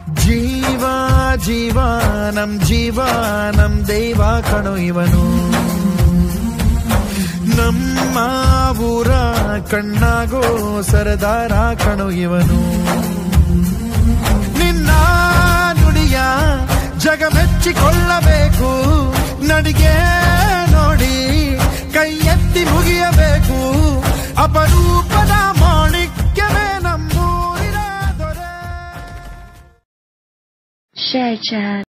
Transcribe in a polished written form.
ಜೀವ ಜೀವ ನಮ್ ದೈವ ಕಣೋ ಇವನು, ನಮ್ಮ ಊರ ಕಣ್ಣಾಗೋ ಸರದಾರ ಕಣೋ ಇವನು. ನಿನ್ನ ನುಡಿಯ ಜಗ ಮೆಚ್ಚಿಕೊಳ್ಳಬೇಕು, ನಡಿಗೆ ನೋಡಿ ಕೈ ಎತ್ತಿ ಮುಗಿಯಬೇಕು. ಅಪರೂಪದ ಮಾಣಿಕ್ಯವೇ ನಮ್ಮೂರಿನ ದೊರೆ.